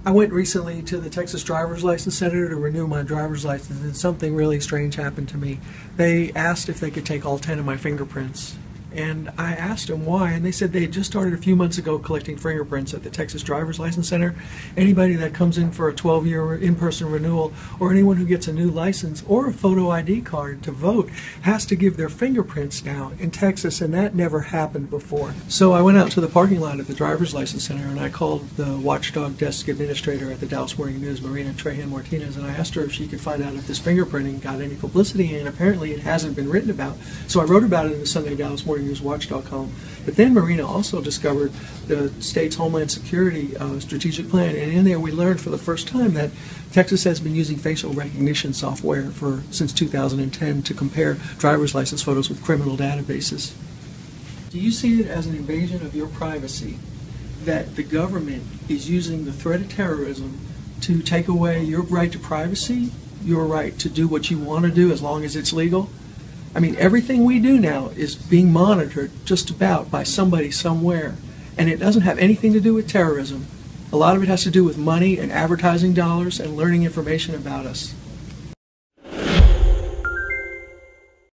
I went recently to the Texas Driver's License Center to renew my driver's license, and something really strange happened to me. They asked if they could take all 10 of my fingerprints. And I asked them why, and they said they had just started a few months ago collecting fingerprints at the Texas Driver's License Center. Anybody that comes in for a 12-year in-person renewal, or anyone who gets a new license or a photo ID card to vote, has to give their fingerprints now in Texas, and that never happened before. So I went out to the parking lot at the Driver's License Center, and I called the watchdog desk administrator at the Dallas Morning News, Marina Trahan Martinez, and I asked her if she could find out if this fingerprinting got any publicity, and apparently it hasn't been written about. So I wrote about it in the Sunday Dallas Morning News Watchdog column. But then Marina also discovered the state's Homeland Security strategic plan, and in there we learned for the first time that Texas has been using facial recognition software since 2010 to compare driver's license photos with criminal databases. Do you see it as an invasion of your privacy that the government is using the threat of terrorism to take away your right to privacy, your right to do what you want to do as long as it's legal? I mean, everything we do now is being monitored just about by somebody somewhere, and it doesn't have anything to do with terrorism. A lot of it has to do with money and advertising dollars and learning information about us.